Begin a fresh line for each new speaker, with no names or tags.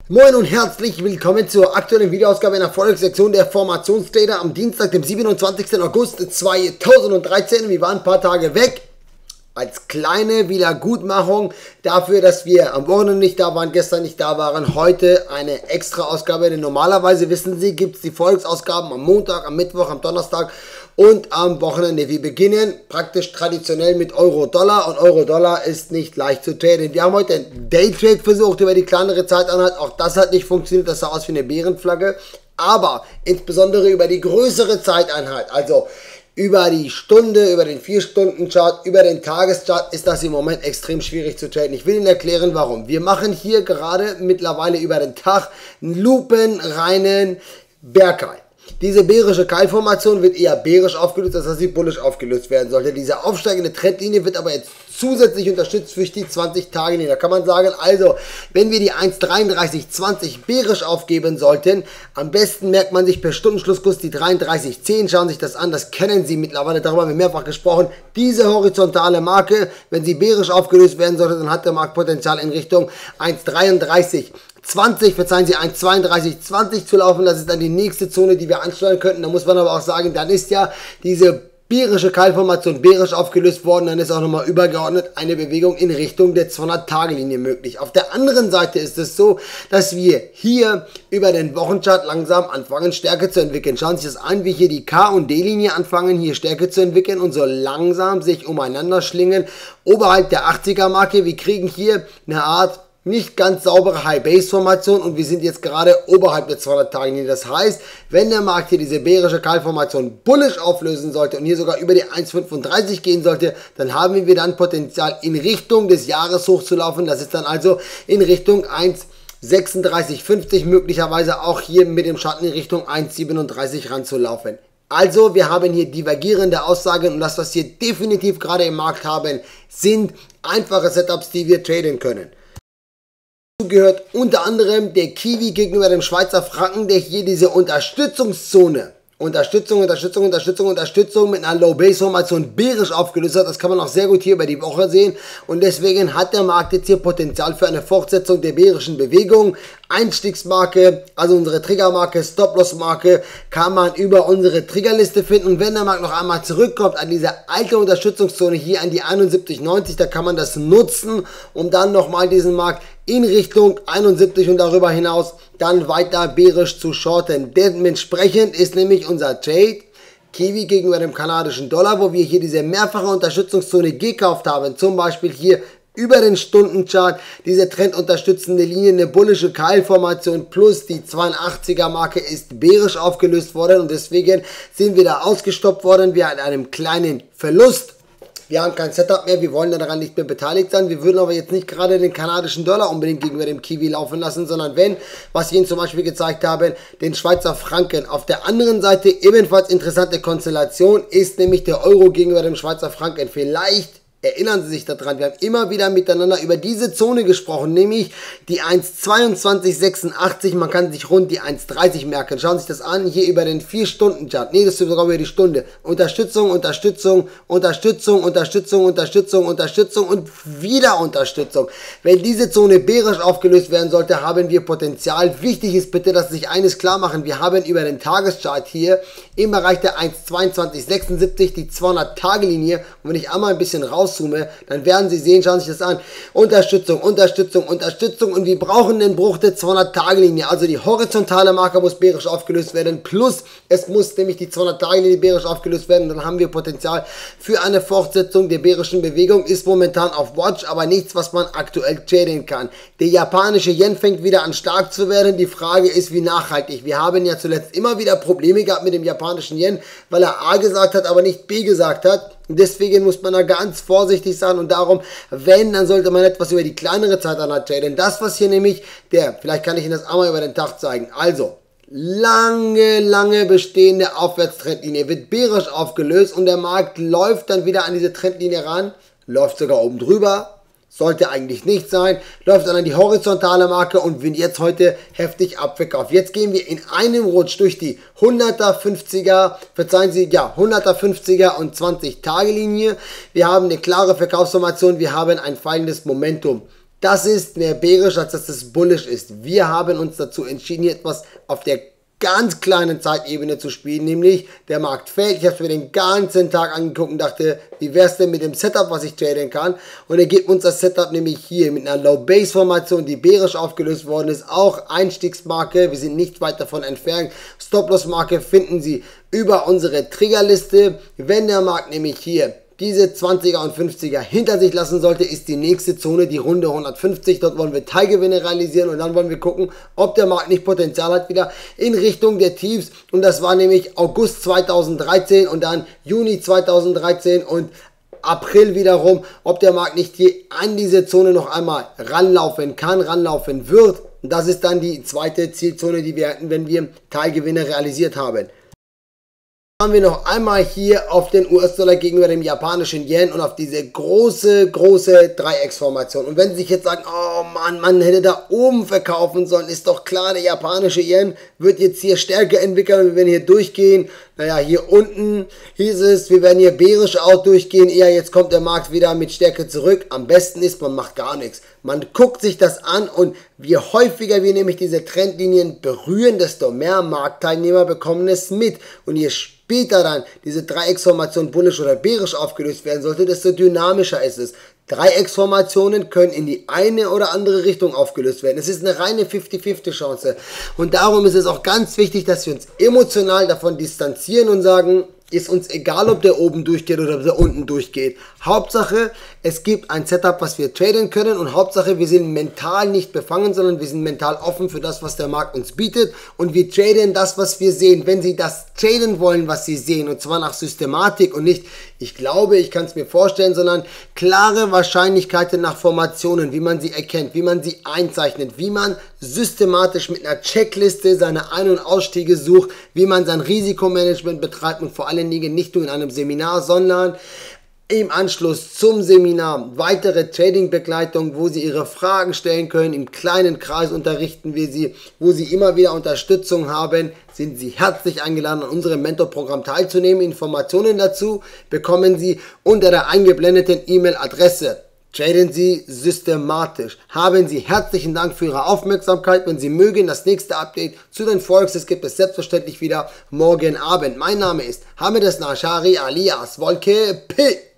Moin und herzlich willkommen zur aktuellen Videoausgabe in der Forex-Sektion der Formationstrader am Dienstag, dem 27. August 2013. Wir waren ein paar Tage weg. Als kleine Wiedergutmachung dafür, dass wir am Wochenende nicht da waren, gestern nicht da waren, heute eine extra Ausgabe. Denn normalerweise, wissen Sie, gibt es die Forex-Ausgaben am Montag, am Mittwoch, am Donnerstag und am Wochenende. Wir beginnen praktisch traditionell mit Euro-Dollar und Euro-Dollar ist nicht leicht zu traden. Wir haben heute einen Daytrade versucht über die kleinere Zeiteinheit. Auch das hat nicht funktioniert, das sah aus wie eine Bärenflagge. Aber insbesondere über die größere Zeiteinheit, also über die Stunde, über den 4-Stunden-Chart, über den Tageschart ist das im Moment extrem schwierig zu traden. Ich will Ihnen erklären, warum. Wir machen hier gerade mittlerweile über den Tag einen lupenreinen Bergkeil. Diese bärische Keilformation wird eher bärisch aufgelöst, als dass sie bullisch aufgelöst werden sollte. Diese aufsteigende Trendlinie wird aber jetzt zusätzlich unterstützt durch die 20-Tage-Linie. Da kann man sagen, also, wenn wir die 1,3320 bärisch aufgeben sollten, am besten merkt man sich per Stundenschlusskurs die 3310. Schauen Sie sich das an, das kennen Sie mittlerweile, darüber haben wir mehrfach gesprochen. Diese horizontale Marke, wenn sie bärisch aufgelöst werden sollte, dann hat der Markt Potenzial in Richtung 1,3320, verzeihen Sie, 1,3220 zu laufen. Das ist dann die nächste Zone, die wir ansteuern könnten. Da muss man aber auch sagen, dann ist ja diese bärische Keilformation bärisch aufgelöst worden, dann ist auch nochmal übergeordnet eine Bewegung in Richtung der 200-Tage-Linie möglich. Auf der anderen Seite ist es so, dass wir hier über den Wochenchart langsam anfangen, Stärke zu entwickeln. Schauen Sie sich das an, wie hier die K- und D-Linie anfangen, hier Stärke zu entwickeln und so langsam sich umeinander schlingen oberhalb der 80er-Marke. Wir kriegen hier eine Art nicht ganz saubere High-Base-Formation und wir sind jetzt gerade oberhalb der 200-Tage-Linie. Das heißt, wenn der Markt hier diese bärische Keilformation bullisch auflösen sollte und hier sogar über die 1,35 gehen sollte, dann haben wir dann Potenzial in Richtung des Jahreshochs zu laufen. Das ist dann also in Richtung 1,3650, möglicherweise auch hier mit dem Schatten in Richtung 1,37 ranzulaufen. Also, wir haben hier divergierende Aussagen und das, was wir definitiv gerade im Markt haben, sind einfache Setups, die wir traden können. Gehört unter anderem der Kiwi gegenüber dem Schweizer Franken, der hier diese Unterstützungszone, Unterstützung mit einer Low-Base-Formation bärisch aufgelöst hat. Das kann man auch sehr gut hier über die Woche sehen und deswegen hat der Markt jetzt hier Potenzial für eine Fortsetzung der bärischen Bewegung. Einstiegsmarke, also unsere Triggermarke, Stop-Loss-Marke, kann man über unsere Triggerliste finden und wenn der Markt noch einmal zurückkommt an diese alte Unterstützungszone hier an die 71,90, da kann man das nutzen, um dann nochmal diesen Markt in Richtung 71 und darüber hinaus dann weiter bärisch zu shorten. Dementsprechend ist nämlich unser Trade Kiwi gegenüber dem kanadischen Dollar, wo wir hier diese mehrfache Unterstützungszone gekauft haben, zum Beispiel hier über den Stundenchart, diese trendunterstützende Linie, eine bullische Keilformation plus die 82er Marke ist bärisch aufgelöst worden und deswegen sind wir da ausgestoppt worden, wir hatten einen kleinen Verlust. Wir haben kein Setup mehr, wir wollen daran nicht mehr beteiligt sein. Wir würden aber jetzt nicht gerade den kanadischen Dollar unbedingt gegenüber dem Kiwi laufen lassen, sondern wenn, was ich Ihnen zum Beispiel gezeigt habe, den Schweizer Franken. Auf der anderen Seite ebenfalls interessante Konstellation ist nämlich der Euro gegenüber dem Schweizer Franken. Vielleicht erinnern Sie sich daran, wir haben immer wieder miteinander über diese Zone gesprochen, nämlich die 1,2286, man kann sich rund die 1,30 merken. Schauen Sie sich das an, hier über den 4-Stunden-Chart, nee, das ist sogar über die Stunde. Unterstützung, Unterstützung, Unterstützung, Unterstützung, Unterstützung, Unterstützung und wieder Unterstützung. Wenn diese Zone bärisch aufgelöst werden sollte, haben wir Potenzial. Wichtig ist bitte, dass Sie sich eines klar machen, wir haben über den Tageschart hier im Bereich der 1,2276 die 200-Tage-Linie und wenn ich einmal ein bisschen rauszoome, dann werden Sie sehen, schauen Sie sich das an, Unterstützung, Unterstützung, Unterstützung und wir brauchen den Bruch der 200-Tage-Linie, also die horizontale Marke muss bärisch aufgelöst werden, plus es muss nämlich die 200-Tage-Linie bärisch aufgelöst werden, dann haben wir Potenzial für eine Fortsetzung der bärischen Bewegung, ist momentan auf Watch, aber nichts, was man aktuell traden kann. Der japanische Yen fängt wieder an stark zu werden, die Frage ist, wie nachhaltig. Wir haben ja zuletzt immer wieder Probleme gehabt mit dem japanischen Yen, weil er A gesagt hat, aber nicht B gesagt hat. Deswegen muss man da ganz vorsichtig sein und darum, wenn, dann sollte man etwas über die kleinere Zeiteinheit traden. Das, was hier nämlich vielleicht kann ich Ihnen das einmal über den Tag zeigen. Also, lange bestehende Aufwärtstrendlinie wird bärisch aufgelöst und der Markt läuft dann wieder an diese Trendlinie ran, läuft sogar oben drüber. Sollte eigentlich nicht sein, läuft dann an die horizontale Marke und wird jetzt heute heftig abverkauft. Jetzt gehen wir in einem Rutsch durch die 100er, 50er, verzeihen Sie, ja, 100er, 50er und 20-Tage-Linie. Wir haben eine klare Verkaufsformation, wir haben ein fallendes Momentum. Das ist mehr bärisch, als dass es bullish ist. Wir haben uns dazu entschieden, hier etwas auf der ganz kleinen Zeitebene zu spielen, nämlich der Markt fällt. Ich habe es mir den ganzen Tag angeguckt und dachte, wie wäre es denn mit dem Setup, was ich traden kann? Und er gibt uns das Setup nämlich hier mit einer Low-Base-Formation, die bärisch aufgelöst worden ist, auch Einstiegsmarke, wir sind nicht weit davon entfernt. Stop-Loss-Marke finden Sie über unsere Triggerliste. Wenn der Markt nämlich hier diese 20er und 50er hinter sich lassen sollte, ist die nächste Zone die Runde 150. Dort wollen wir Teilgewinne realisieren und dann wollen wir gucken, ob der Markt nicht Potenzial hat wieder in Richtung der Tiefs. Und das war nämlich August 2013 und dann Juni 2013 und April wiederum, ob der Markt nicht hier an diese Zone noch einmal ranlaufen kann, ranlaufen wird. Und das ist dann die zweite Zielzone, die wir hätten, wenn wir Teilgewinne realisiert haben. Haben wir noch einmal hier auf den US-Dollar gegenüber dem japanischen Yen und auf diese große Dreiecksformation. Und wenn Sie sich jetzt sagen, oh Mann, man hätte da oben verkaufen sollen, ist doch klar, der japanische Yen wird jetzt hier stärker entwickeln. Wir werden hier durchgehen. Naja, hier unten hieß es, wir werden hier bärisch auch durchgehen. Eher jetzt kommt der Markt wieder mit Stärke zurück. Am besten ist, man macht gar nichts. Man guckt sich das an und je häufiger wir nämlich diese Trendlinien berühren, desto mehr Marktteilnehmer bekommen es mit. Und je später dann diese Dreiecksformation bullisch oder bärisch aufgelöst werden sollte, desto dynamischer ist es. Dreiecksformationen können in die eine oder andere Richtung aufgelöst werden. Es ist eine reine 50-50 Chance. Und darum ist es auch ganz wichtig, dass wir uns emotional davon distanzieren und sagen, ist uns egal, ob der oben durchgeht oder ob der unten durchgeht. Hauptsache, es gibt ein Setup, was wir traden können und Hauptsache, wir sind mental nicht befangen, sondern wir sind mental offen für das, was der Markt uns bietet und wir traden das, was wir sehen. Wenn Sie das traden wollen, was Sie sehen und zwar nach Systematik und nicht, ich glaube, ich kann es mir vorstellen, sondern klare Wahrscheinlichkeiten nach Formationen, wie man sie erkennt, wie man sie einzeichnet, wie man systematisch mit einer Checkliste seine Ein- und Ausstiege sucht, wie man sein Risikomanagement betreibt und vor allen Dingen nicht nur in einem Seminar, sondern im Anschluss zum Seminar weitere Trading-Begleitung, wo Sie Ihre Fragen stellen können. Im kleinen Kreis unterrichten wir Sie, wo Sie immer wieder Unterstützung haben. Sind Sie herzlich eingeladen, an unserem Mentorprogramm teilzunehmen. Informationen dazu bekommen Sie unter der eingeblendeten E-Mail-Adresse. Traden Sie systematisch. Haben Sie herzlichen Dank für Ihre Aufmerksamkeit. Wenn Sie mögen, das nächste Update zu den Forex gibt es selbstverständlich wieder morgen Abend. Mein Name ist Hamid Esnashari alias Wolke P.